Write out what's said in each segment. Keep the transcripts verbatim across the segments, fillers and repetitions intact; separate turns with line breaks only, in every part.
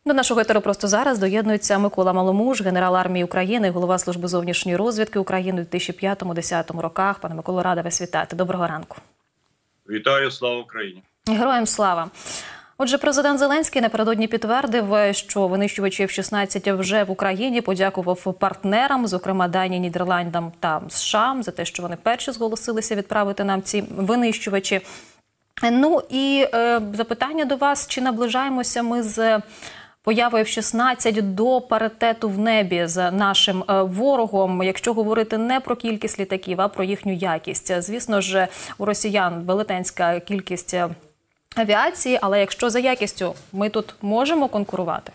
До нашого етеру просто зараз доєднується Микола Маломуж, генерал армії України, голова Служби зовнішньої розвідки України у дві тисячі п'ятому-десятому роках. Пане Миколо, рада вас вітати. Доброго ранку.
Вітаю, слава Україні.
Героям слава. Отже, президент Зеленський напередодні підтвердив, що винищувачі еф шістнадцять вже в Україні, подякував партнерам, зокрема Данії, Нідерландам та США, за те, що вони перші зголосилися відправити нам ці винищувачі. Ну і е, запитання до вас, чи наближаємося ми з появою еф шістнадцять до паритету в небі з нашим е, ворогом, якщо говорити не про кількість літаків, а про їхню якість. Звісно ж, у росіян велетенська кількість авіації, але якщо за якістю ми тут можемо конкурувати?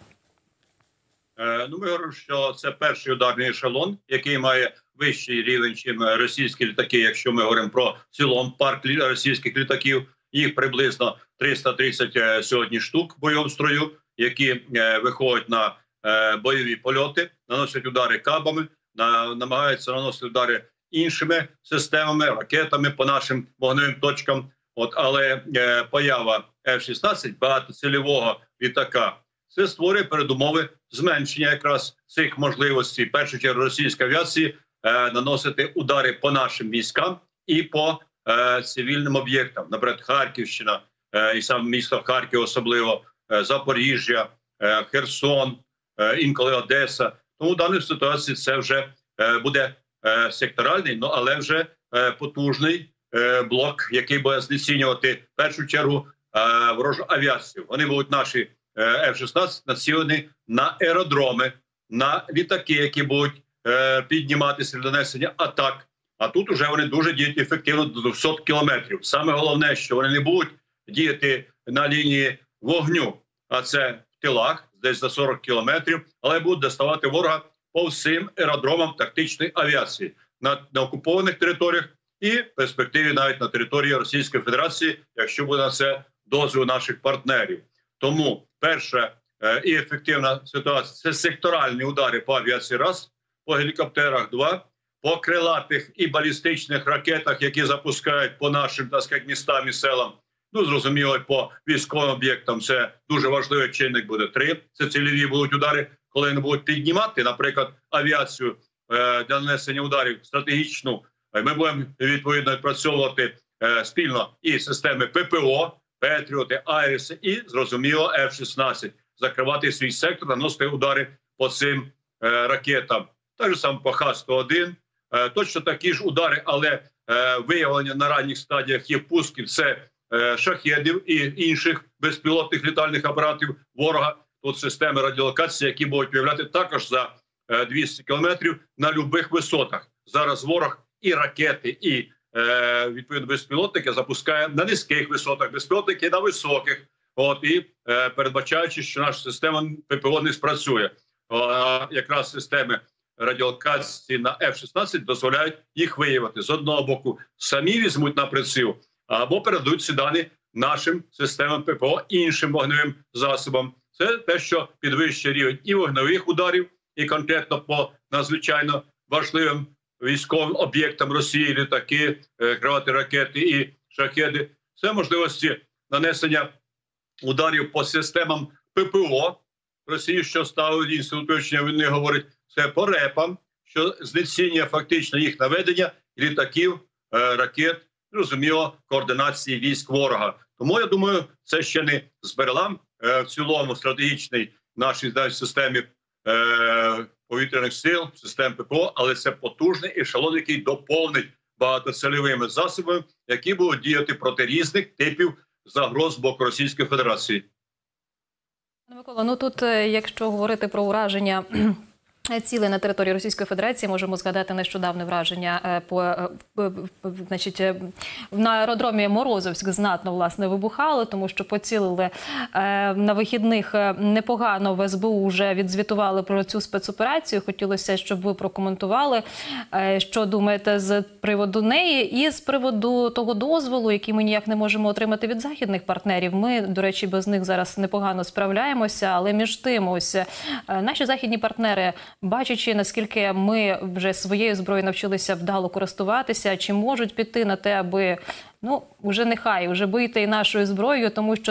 Е, ну, ми говоримо, що це перший ударний ешелон, який має вищий рівень, ніж російські літаки, якщо ми говоримо про цілому парк російських літаків. Їх приблизно триста тридцять сьогодні штук в бойовому строю, які е, виходять на е, бойові польоти, наносять удари кабами, на, намагаються наносити удари іншими системами, ракетами по нашим вогневим точкам. От, але е, поява еф шістнадцять, багатоцільового літака, це створює передумови зменшення якраз цих можливостей, в першу чергу російської авіації, е, наносити удари по нашим військам і по е, цивільним об'єктам. Наприклад, Харківщина, е, і саме місто Харків особливо, е, Запоріжжя, е, Херсон, е, інколи Одеса. Тому в даній ситуації це вже е, буде е, секторальний, ну, але вже е, потужний блок, який буде знецінювати в першу чергу ворожу авіацію. Вони будуть, наші еф шістнадцять, націлені на аеродроми, на літаки, які будуть підніматися для нанесення атак. А тут вже вони дуже діють ефективно до двохсот кілометрів. Саме головне, що вони не будуть діяти на лінії вогню, а це в тилах, десь за сорок кілометрів, але будуть доставати ворога по всім аеродромам тактичної авіації на, на окупованих територіях, і в перспективі навіть на території Російської Федерації, якщо буде на це дозвіл наших партнерів. Тому перша е, і ефективна ситуація – це секторальні удари по авіації, раз, по гелікоптерах, два, по крилатих і балістичних ракетах, які запускають по нашим, так сказати, містам і селам. Ну, зрозуміло, по військовим об'єктам це дуже важливий чинник буде, три. Це цільові будуть удари, коли вони будуть піднімати, наприклад, авіацію е, для нанесення ударів стратегічну. Ми будемо, відповідно, відпрацьовувати е, спільно і системи ППО, Петріоти, Айриси і, зрозуміло, еф шістнадцять. Закривати свій сектор, наносити удари по цим е, ракетам. Так же саме по ха сто один. Е, точно такі ж удари, але е, виявлення на ранніх стадіях є пусків. Це е, шахедів і інших безпілотних літальних апаратів ворога. Тут системи радіолокації, які будуть виявляти також за е, двісті кілометрів на будь-яких висотах. Зараз ворог і ракети, і е, відповідно безпілотники запускає на низьких висотах, безпілотники на високих. От і е, передбачаючи, що наша система ППО не спрацює. А якраз системи радіолокації на еф шістнадцять дозволяють їх виявити. З одного боку, самі візьмуть на приціл, або передадуть ці дані нашим системам ППО, іншим вогневим засобам. Це те, що підвищує рівень і вогневих ударів, і конкретно по надзвичайно важливим військовим об'єктам Росії, літаки, крилаті ракети і шахеди. Це можливості нанесення ударів по системам ППО Росії, що ставить інститут вивчення війни, говорить, це по репам, що знецінює фактично їх наведення, літаків, ракет, зрозуміло, координації військ ворога. Тому, я думаю, це ще не зберегла в цілому стратегічній нашій системі повітряних сил, систем ППО, але це потужний ешелон, який доповнить багатоцільовими засобами, які будуть діяти проти різних типів загроз з боку Російської Федерації.
Микола, ну тут, якщо говорити про ураження цілей на території Російської Федерації, можемо згадати нещодавне враження по, значить, на аеродромі Морозовськ знатно, власне, вибухало, тому що поцілили на вихідних непогано. В ес бе у вже відзвітували про цю спецоперацію. Хотілося, щоб ви прокоментували, що думаєте з приводу неї і з приводу того дозволу, який ми ніяк не можемо отримати від західних партнерів. Ми, до речі, без них зараз непогано справляємося, але між тим ось наші західні партнери, бачачи, наскільки ми вже своєю зброєю навчилися вдало користуватися, чи можуть піти на те, аби, ну, вже нехай, вже бийте і нашою зброєю, тому що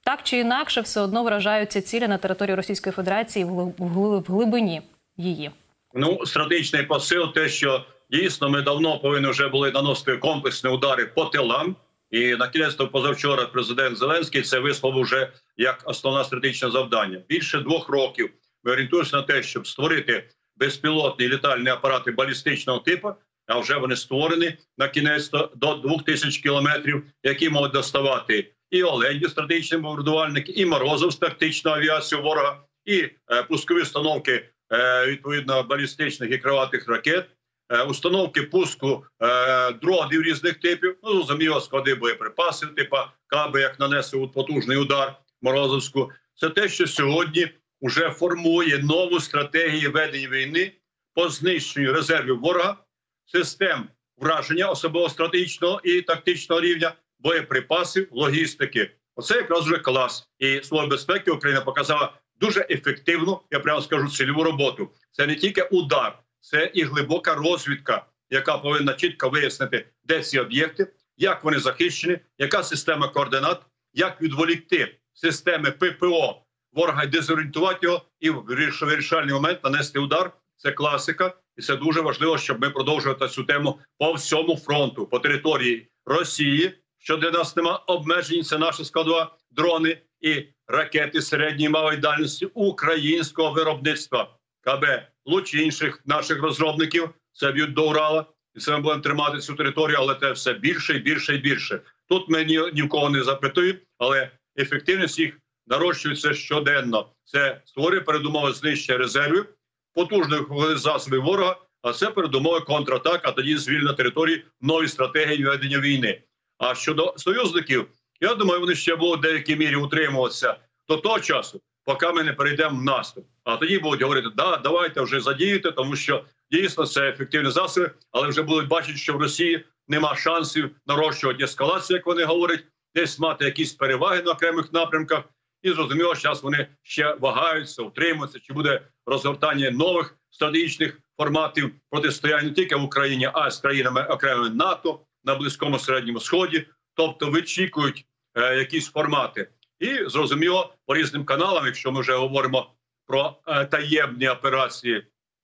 так чи інакше все одно вражаються цілі на території Російської Федерації в гли- в гли- в глибині її?
Ну, стратегічний посил, те, що дійсно ми давно повинні вже були наносити комплексні удари по тилам. І на кінець позавчора президент Зеленський це висловив вже як основне стратегічне завдання. Більше двох років ми орієнтуємося на те, щоб створити безпілотні літальні апарати балістичного типу, а вже вони створені на кінець до двох тисяч кілометрів, які можуть доставати і Олені, стратегічні бомбардувальники, і Морозов, тактичну авіацію ворога, і е, пускові установки е, відповідно балістичних і крилатих ракет, е, установки пуску е, дронів різних типів, ну, зрозуміло, склади боєприпасів, типу Каби, як нанесив потужний удар Морозовську. Це те, що сьогодні вже формує нову стратегію ведення війни по знищенню резервів ворога, систем враження особливо стратегічного і тактичного рівня, боєприпасів, логістики. Оце якраз вже клас. І Служба безпеки України показала дуже ефективну, я прямо скажу, цільову роботу. Це не тільки удар, це і глибока розвідка, яка повинна чітко вияснити, де ці об'єкти, як вони захищені, яка система координат, як відволікти системи ППО ворога і дезорієнтувати його, і в вирішальний момент нанести удар. Це класика, і це дуже важливо, щоб ми продовжували цю тему по всьому фронту, по території Росії, що для нас нема обмежень, це наша складова, дрони і ракети середньої і малої дальності українського виробництва. КБ, луч інших наших розробників, це б'ють до Урала, і це ми будемо тримати цю територію, але це все більше і більше і більше. Тут ми ні, ні в кого не запитуємо, але ефективність їх нарощується щоденно. Це створює передумови знищення резервів, потужних засобів ворога, а це передумови контратак, а тоді звільнення території, нові стратегії ведення війни. А щодо союзників, я думаю, вони ще будуть в деякій мірі утримуватися до того часу, поки ми не перейдемо в наступ. А тоді будуть говорити, да, давайте вже задіяти, тому що дійсно це ефективні засоби, але вже будуть бачити, що в Росії нема шансів нарощувати ескалацію, як вони говорять, десь мати якісь переваги на окремих напрямках. І зрозуміло, зараз вони ще вагаються, утримуються, чи буде розгортання нових стратегічних форматів протистояння не тільки в Україні, а й з країнами окремими НАТО на Близькому Середньому Сході. Тобто вичікують е, якісь формати. І зрозуміло, по різним каналам, якщо ми вже говоримо про е, таємні операції,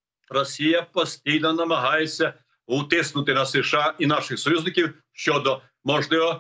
Росія постійно намагається утиснути на США і наших союзників щодо можливого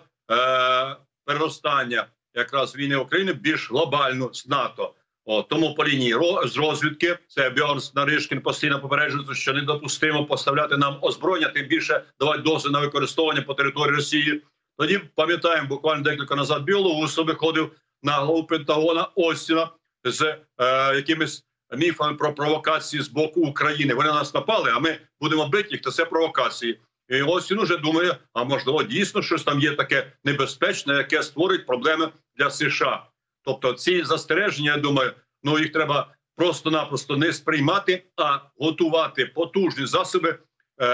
е, переростання якраз війни України більш глобально з НАТО. О, тому по лінії з розвідки, це Бьорнс, Наришкін постійно попереджують, що недопустимо поставляти нам озброєння, тим більше давати дозвіл на використовування по території Росії. Тоді, пам'ятаємо, буквально декілька назад Білоусов виходив на голову Пентагона Остіна з е, якимись міфами про провокації з боку України. Вони на нас напали, а ми будемо бити їх, то це провокації. І Остін уже думає, а можливо дійсно щось там є таке небезпечне, яке створить проблеми для США. Тобто ці застереження, я думаю, ну їх треба просто-напросто не сприймати, а готувати потужні засоби е,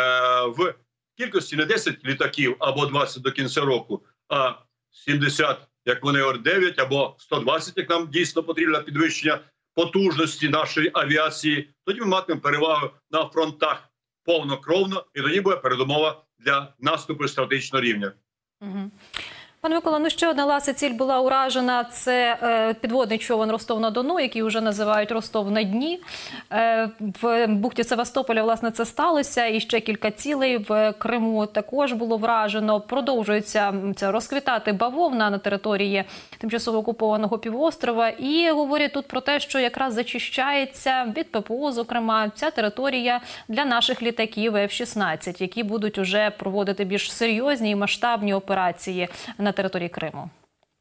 в кількості не десять літаків або двадцять до кінця року, а сімдесят, як вони говорять, дев'ять або сто двадцять, як нам дійсно потрібно підвищення потужності нашої авіації. Тоді ми матимемо перевагу на фронтах повнокровно, і тоді буде передумова для наступу стратегічного рівня.
Угу. Пане Микола, ну ще одна ласа ціль була уражена. Це е, підводний човен Ростов-на-Дону, який вже називають Ростов-на-Дні. Е, в бухті Севастополя, власне, це сталося. І ще кілька цілей в Криму також було вражено. Продовжується це розквітати бавовна на території тимчасово окупованого півострова. І говорять тут про те, що якраз зачищається від ППО, зокрема, ця територія для наших літаків еф шістнадцять, які будуть уже проводити більш серйозні і масштабні операції на території Криму.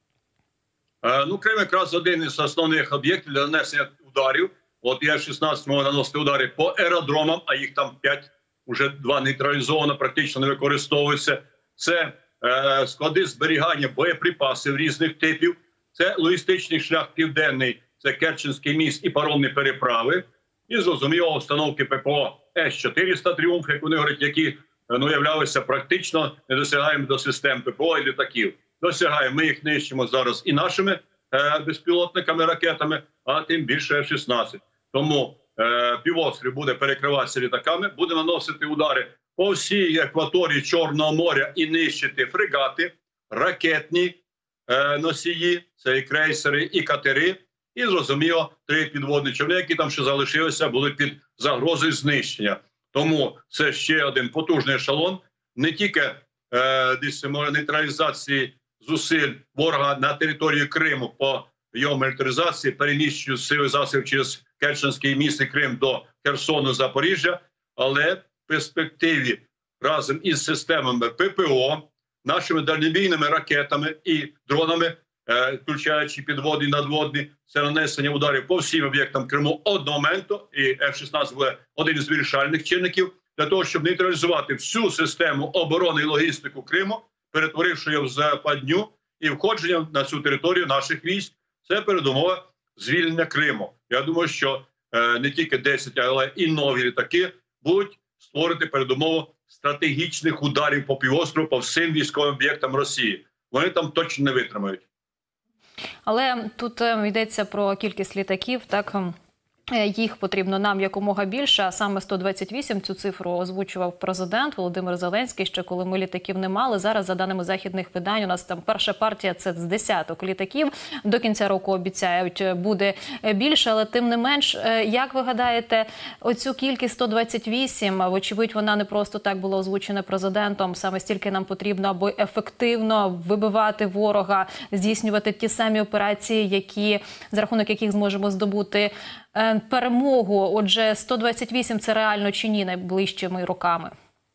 Е, ну, Крим якраз один із основних об'єктів для нанесення ударів. От еф шістнадцять може наносити удари по аеродромам, а їх там п'ять, уже два нейтралізовано, практично не використовуються. Це е, склади зберігання боєприпасів різних типів. Це логістичний шлях південний, це Керченський міст і паромні переправи. І, зрозуміло, установки ППО ес чотириста «Тріумф», як вони говорять, які ну, являлися практично недосягаємо до систем ППО і літаків. Досягаємо, ми їх нищимо зараз і нашими е, безпілотниками, ракетами, а тим більше еф шістнадцять. Тому е, півострів буде перекриватися літаками, буде наносити удари по всій акваторії Чорного моря і нищити фрегати, ракетні е, носії, це і крейсери, і катери, і, зрозуміло, три підводні човни, які там ще залишилися, були під загрозою знищення. Тому це ще один потужний ешелон, не тільки е, десь нейтралізації зусиль ворога на території Криму по його мілітаризації, переміщенню сили засобів через Керченський міст і Крим до Херсону, Запоріжжя, але в перспективі разом із системами ППО, нашими дальнобійними ракетами і дронами, е, включаючи підводні і надводні, це нанесення ударів по всім об'єктам Криму одного моменту, і Еф шістнадцять буде один із вирішальних чинників для того, щоб нейтралізувати всю систему оборони і логістику Криму, перетворивши його в западню і входження на цю територію наших військ. Це передумова звільнення Криму. Я думаю, що е, не тільки десять, але і нові літаки будуть створити передумову стратегічних ударів по півострову, по всім військовим об'єктам Росії. Вони там точно не витримають.
Але тут е, йдеться про кількість літаків, так, е, їх потрібно нам якомога більше, а саме сто двадцять вісім, цю цифру озвучував президент Володимир Зеленський, ще коли ми літаків не мали. Зараз, за даними західних видань, у нас там перша партія – це з десяток літаків. До кінця року обіцяють, буде більше, але тим не менш, е, як ви гадаєте, оцю кількість сто двадцять вісім, вочевидь, вона не просто так була озвучена президентом, саме стільки нам потрібно, аби ефективно вибивати ворога, здійснювати ті самі операції, які, за рахунок яких зможемо здобути е, перемогу. Отже, сто двадцять вісім – це реально чи ні найближчими роками?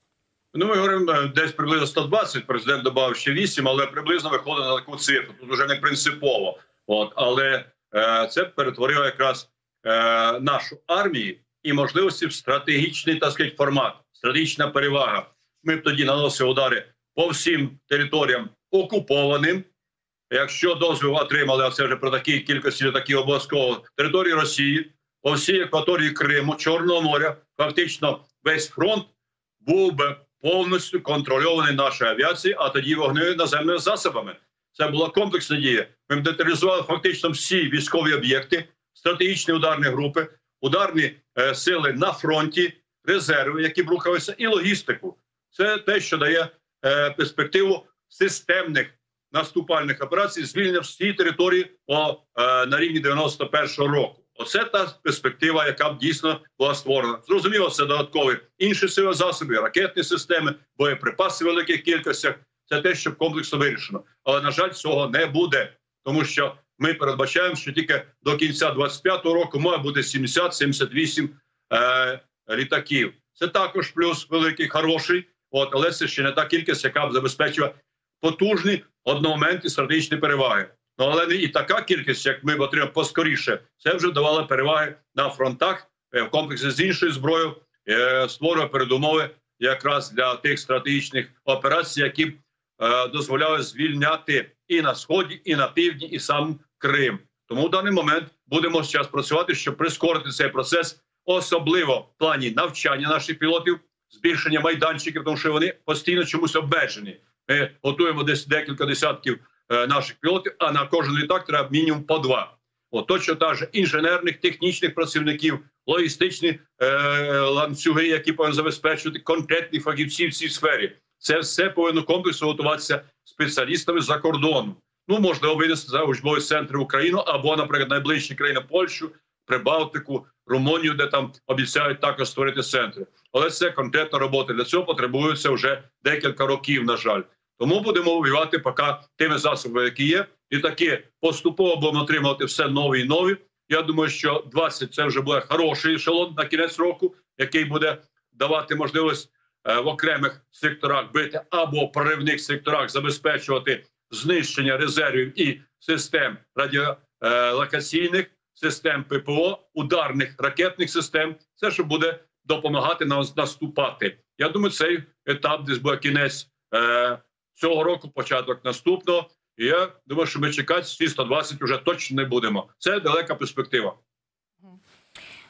Ну, ми говоримо десь приблизно сто двадцять, президент додав ще вісім, але приблизно виходить на таку цифру. Тут вже не принципово. От, але е, це перетворило якраз е, нашу армію і можливості в стратегічний, так сказати, формат, стратегічна перевага. Ми б тоді наносили удари по всім територіям окупованим. Якщо дозвіл отримали, а це вже про такі кількості літаків обов'язково, території Росії, по всій акваторії Криму, Чорного моря, фактично весь фронт був би повністю контрольований нашою авіацією, а тоді вогневими наземними засобами. Це була комплексна дія. Ми б деталізували фактично всі військові об'єкти, стратегічні ударні групи, ударні е, сили на фронті, резерви, які б рухалися, і логістику. Це те, що дає е, перспективу системних наступальних операцій, звільнення всієї території по, е, на рівні дев'яносто першого року. Оце та перспектива, яка б дійсно була створена. Зрозуміло, це додаткові інші сили засоби, ракетні системи, боєприпаси в великих кількостях. Це те, що комплексно вирішено. Але, на жаль, цього не буде. Тому що ми передбачаємо, що тільки до кінця двадцять п'ятого року має бути сімдесят - сімдесят вісім е, літаків. Це також плюс великий, хороший, от, але це ще не та кількість, яка б забезпечила потужні одномоментні стратегічні переваги. Ну, але не і така кількість, як ми б отримали поскоріше, це вже давало переваги на фронтах, в комплексі з іншою зброєю, створює передумови якраз для тих стратегічних операцій, які б е, дозволяли звільняти і на Сході, і на Півдні, і сам Крим. Тому в даний момент будемо зараз працювати, щоб прискорити цей процес, особливо в плані навчання наших пілотів, збільшення майданчиків, тому що вони постійно чомусь обмежені. Ми готуємо десь декілька десятків е, наших пілотів, а на кожен літак треба мінімум по два. От, точно так же інженерних, технічних працівників, логістичні е, ланцюги, які повинні забезпечувати конкретні фахівці в цій сфері. Це все повинно комплексно готуватися спеціалістами за кордону. Ну, можливо, винести за учбові центри в Україну або, наприклад, найближчі країни Польщу, Прибалтику, Румунію, де там обіцяють також створити центри. Але це конкретна робота. Для цього потребується вже декілька років, на жаль. Тому будемо воювати поки тими засобами, які є. І таки поступово будемо отримувати все нові і нові. Я думаю, що двадцять – це вже буде хороший ешелон на кінець року, який буде давати можливість е, в окремих секторах бити або в проривних секторах забезпечувати знищення резервів і систем радіолокаційних, систем ППО, ударних ракетних систем. Це що буде допомагати нам наступати. Я думаю, цей етап десь буде кінець е, цього року, початок наступного. І я думаю, що ми чекати ці сто двадцять вже точно не будемо. Це далека перспектива.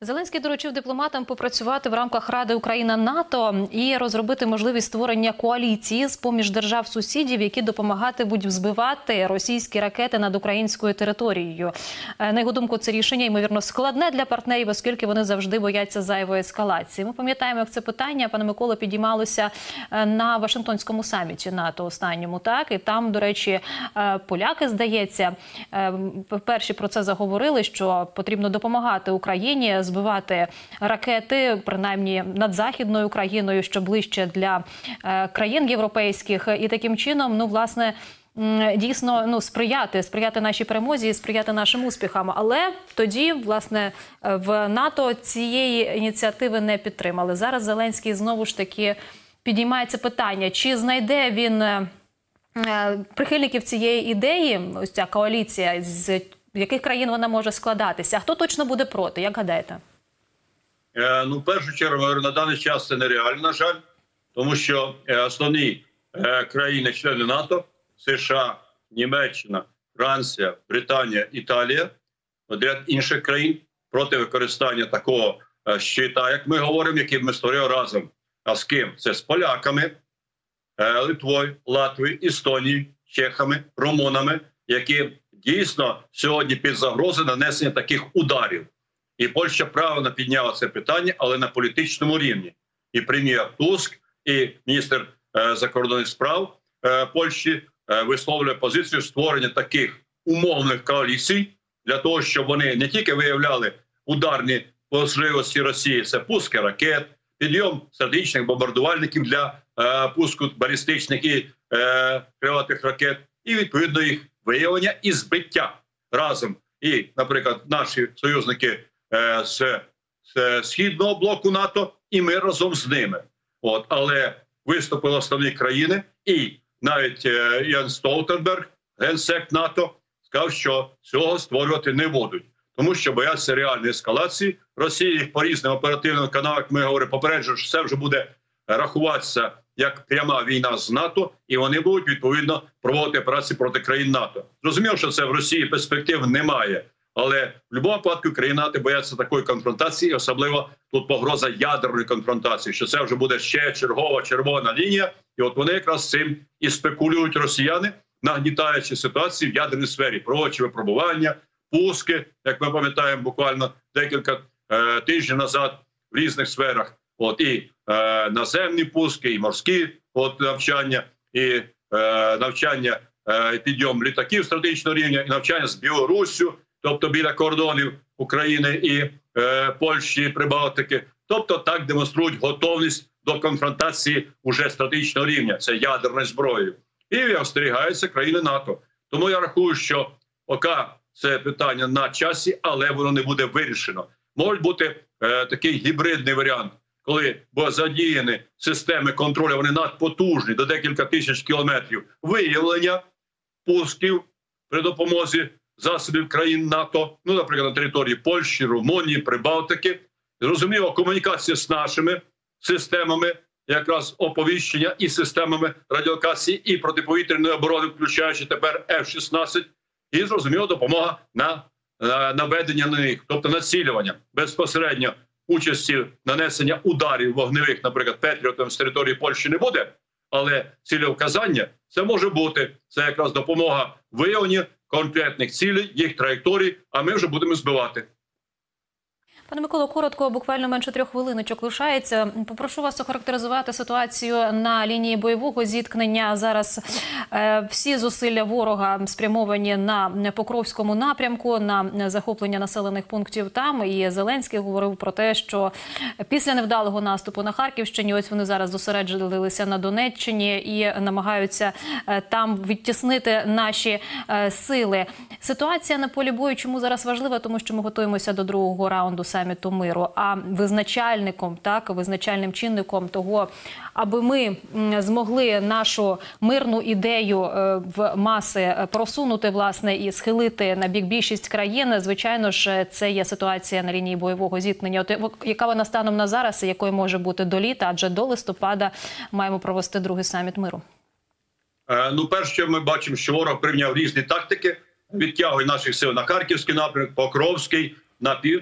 Зеленський доручив дипломатам попрацювати в рамках Ради Україна-НАТО і розробити можливість створення коаліції з-поміж держав-сусідів, які допомагатимуть збивати російські ракети над українською територією. На його думку, це рішення, ймовірно, складне для партнерів, оскільки вони завжди бояться зайвої ескалації. Ми пам'ятаємо, як це питання, пане Миколо, підіймалося на Вашингтонському саміті НАТО останньому. Так? І там, до речі, поляки, здається, перші про це заговорили, що потрібно допомагати Україні збивати ракети, принаймні над Західною Україною, що ближче для е, країн європейських. І таким чином, ну, власне, дійсно, ну, сприяти, сприяти нашій перемозі і сприяти нашим успіхам. Але тоді, власне, в НАТО цієї ініціативи не підтримали. Зараз Зеленський знову ж таки підіймається питання, чи знайде він е, прихильників цієї ідеї, ось ця коаліція, з яких країн вона може складатися? А хто точно буде проти, як гадаєте?
Е, ну, в першу чергу, на даний час це нереально, на жаль, тому що е, основні е, країни-члени НАТО – США, Німеччина, Франція, Британія, Італія, ряд інших країн проти використання такого е, щита, як ми говоримо, який ми створили разом. А з ким? Це з поляками, е, Литвою, Латвією, Естонією, чехами, румунами, які дійсно сьогодні під загрозою нанесення таких ударів. І Польща правильно підняла це питання, але на політичному рівні. І прем'єр Туск, і міністр е, закордонних справ е, Польщі е, висловлює позицію створення таких умовних коаліцій для того, щоб вони не тільки виявляли ударні можливості Росії, це пуски ракет, підйом стратегічних бомбардувальників для е, пуску балістичних і е, крилатих ракет, і відповідно їх виявлення і збиття разом. І, наприклад, наші союзники е, з, з східного блоку НАТО, і ми разом з ними. От, але виступили основні країни, і навіть е, Ян Столтенберг, генсек НАТО, сказав, що цього створювати не будуть. Тому що бояться реальної ескалації. Росія їх по різним оперативним каналам, як ми говоримо, попереджує, що це вже буде рахуватися як пряма війна з НАТО, і вони будуть, відповідно, проводити операції проти країн НАТО. Зрозуміло, що це в Росії перспектив немає, але в будь-якому випадку країни НАТО бояться такої конфронтації, особливо тут погроза ядерної конфронтації, що це вже буде ще чергова червона лінія, і от вони якраз цим і спекулюють росіяни, нагнітаючи ситуацію в ядерній сфері, проводячи випробування, пуски, як ми пам'ятаємо буквально декілька е, тижнів назад в різних сферах. От і е, наземні пуски, і морські от, навчання, і е, навчання, е, підйом літаків стратегічного рівня, і навчання з Білоруссю, тобто біля кордонів України і е, Польщі, і Прибалтики. Тобто так демонструють готовність до конфронтації уже стратегічного рівня, це ядерною зброєю. І остерігаються країни НАТО. Тому я рахую, що поки це питання на часі, але воно не буде вирішено. Може бути е, такий гібридний варіант, коли будуть задіяні системи контролю, вони надпотужні, до декілька тисяч кілометрів, виявлення пусків при допомозі засобів країн НАТО, ну, наприклад, на території Польщі, Румунії, Прибалтики. Зрозуміло, комунікація з нашими системами, якраз оповіщення і системами радіолокації і протиповітряної оборони, включаючи тепер Еф шістнадцять, і, зрозуміло, допомога на, на наведення на них, тобто націлювання безпосередньо участі нанесення ударів вогневих, наприклад, Петріотом з території Польщі не буде, але цілевказання це може бути. Це якраз допомога виявленню конкретних цілей, їх траєкторій, а ми вже будемо збивати.
Пане Миколо, коротко, буквально менше трьох хвилиночок лишається. Попрошу вас охарактеризувати ситуацію на лінії бойового зіткнення. Зараз е, всі зусилля ворога спрямовані на Покровському напрямку, на захоплення населених пунктів там. І Зеленський говорив про те, що після невдалого наступу на Харківщині, ось вони зараз зосередилися на Донеччині і намагаються е, там відтіснити наші е, сили. Ситуація на полі бою чому зараз важлива? Тому що ми готуємося до другого раунду саміту миру, а визначальником, так, визначальним чинником того, аби ми змогли нашу мирну ідею в маси просунути, власне, і схилити на бік більшість країн, звичайно ж, це є ситуація на лінії бойового зіткнення. От яка вона станом на зараз і якою може бути до літа, адже до листопада маємо провести другий саміт миру?
Е, ну, перше, ми бачимо, що ворог прийняв різні тактики, відтягує наших сил на Харківський напрямок, Покровський, на південь.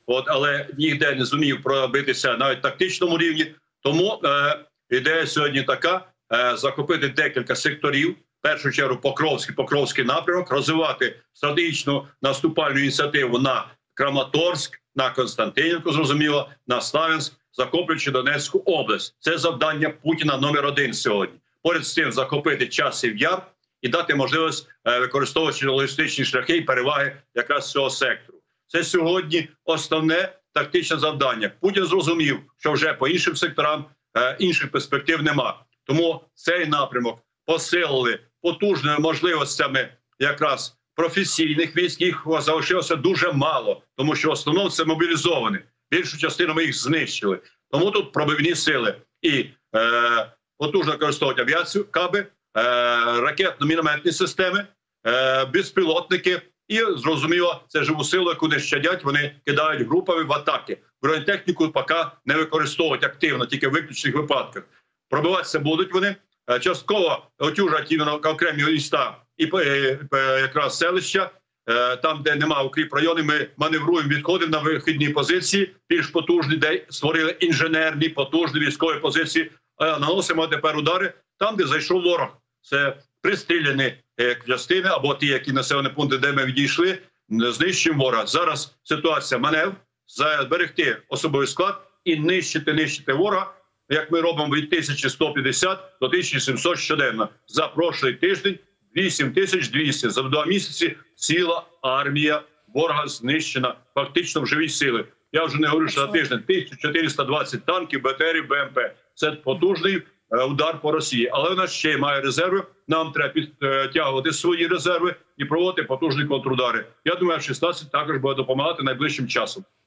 от, але ніде не зумів пробитися навіть в тактичному рівні. Тому е, ідея сьогодні така: е, захопити декілька секторів. В першу чергу Покровський, Покровський напрямок, розвивати стратегічну наступальну ініціативу на Краматорськ, на Константинівку, зрозуміло, на Славянськ, захоплюючи Донецьку область. Це завдання Путіна номер один сьогодні. Поряд з тим захопити Часів Яр і дати можливість, використовуючи логістичні шляхи і переваги якраз цього сектору. Це сьогодні основне тактичне завдання. Путін зрозумів, що вже по іншим секторам інших перспектив нема. Тому цей напрямок посилили потужними можливостями якраз професійних військ. Їх залишилося дуже мало, тому що в основному це мобілізовані. Більшу частину ми їх знищили. Тому тут пробивні сили і е, потужно використовують авіацію, каби, е, ракетно-мінометні системи, е, безпілотники. І, зрозуміло, це живу силу, яку не щадять, вони кидають групами в атаки. Бронетехніку поки не використовують активно, тільки в виключних випадках. Пробиватися будуть вони. Частково отюжать окремі міста і якраз селища. Там, де немає укріп райони, ми маневруємо, відходимо на вихідні позиції, більш потужні, де створили інженерні, потужні військові позиції. Наносимо тепер удари там, де зайшов ворог. Це пристріляні частини або ті, які населені пункти, де ми відійшли, знищуємо ворога. Зараз ситуація маневр, зберегти особовий склад і нищити, нищити ворога, як ми робимо від тисячі сто п'ятдесят до тисячі сімсот щоденно. За прошлий тиждень вісім тисяч двісті. За два місяці ціла армія ворога знищена, фактично в живій сили. Я вже не говорю, що за тиждень тисяча чотириста двадцять танків, БТРів, БМП. Це потужний удар по Росії. Але вона ще й має резерви. Нам треба підтягувати свої резерви і проводити потужні контрудари. Я думаю, Ф шістнадцять також буде допомагати найближчим часом.